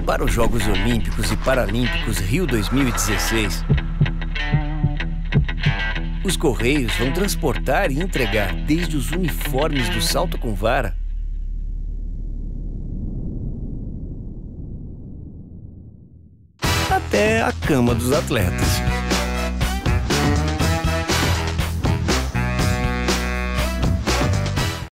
Para os Jogos Olímpicos e Paralímpicos Rio 2016, os Correios vão transportar e entregar desde os uniformes do salto com vara até a cama dos atletas.